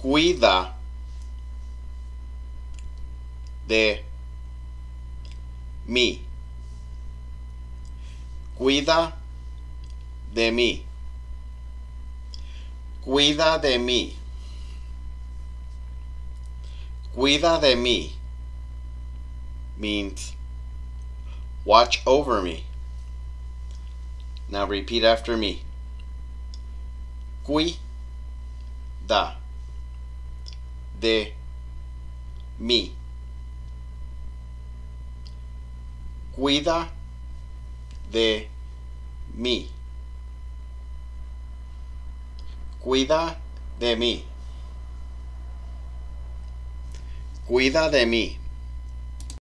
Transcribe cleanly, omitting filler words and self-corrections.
Cuida de mí. Cuida de mí. Cuida de mí. Cuida de mí means watch over me. Now repeat after me. Cuida de mí. Cuida de mí. Cuida de mí. Cuida de mí.